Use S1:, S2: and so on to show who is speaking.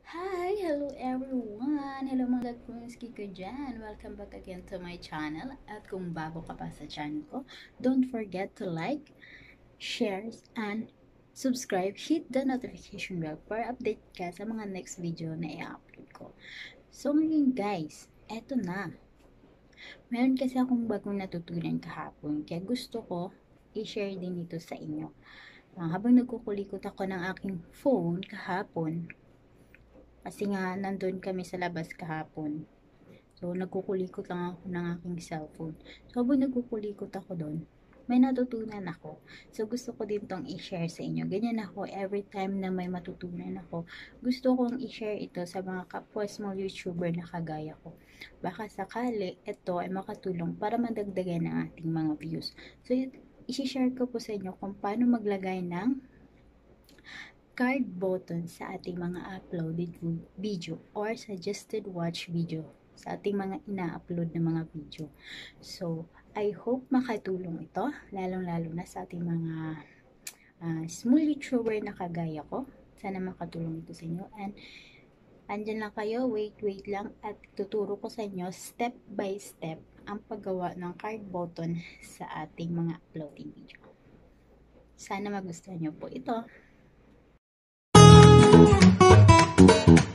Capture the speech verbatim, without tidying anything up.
S1: Hi! Hello everyone! Hello mga Kunski ko dyan! Welcome back again to my channel. At kung bago ka pa sa channel ko, don't forget to like, share, and subscribe. Hit the notification bell para update ka sa mga next video na i-upload ko. So ngayon guys, eto na. Meron kasi akong bagong natutunan kahapon, kaya gusto ko i-share din ito sa inyo. Uh, habang nagkukulikot ako ng aking phone kahapon, kasi nga nandun kami sa labas kahapon, so nagkukulikot lang ako ng aking cellphone. So habang nagkukulikot ako doon, may natutunan ako. So gusto ko din tong i-share sa inyo. Ganyan ako, every time na may matutunan ako, gusto kong i-share ito sa mga kapwa small YouTuber na kagaya ko. Baka sakali ito ay makatulong para madagdagan ang ating mga views. So i-share ko po sa inyo kung paano maglagay ng card button sa ating mga uploaded video or suggested watch video sa ating mga ina-upload na mga video. So, I hope makatulong ito, lalong-lalo na sa ating mga uh, small YouTuber na kagaya ko. Sana makatulong ito sa inyo. And, andyan lang kayo, wait, wait lang, at tuturo ko sa inyo step by step ang paggawa ng card button sa ating mga uploading video. Sana magustuhan nyo po ito.